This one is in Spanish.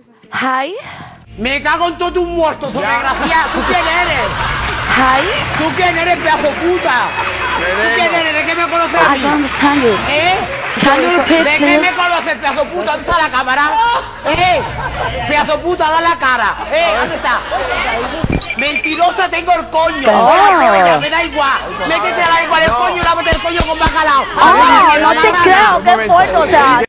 Hi. Me cago en todo tu muerto, desgraciada. ¿Tú quién eres? Hi. ¿Tú quién eres, pedazo puta? ¿Tú quién eres? ¿De qué me conoces a I mí? don't understand you. Can you repeat, ¿De qué me please? conoces, pedazo puta? ¿Dónde está la cámara? Pedazo puta, da la cara. ¿Dónde está? Mentirosa, tengo el coño. Hola, me da igual. Métete a la igual el coño, lávate el coño con bacalao. No te creo, qué fuerte, o sea.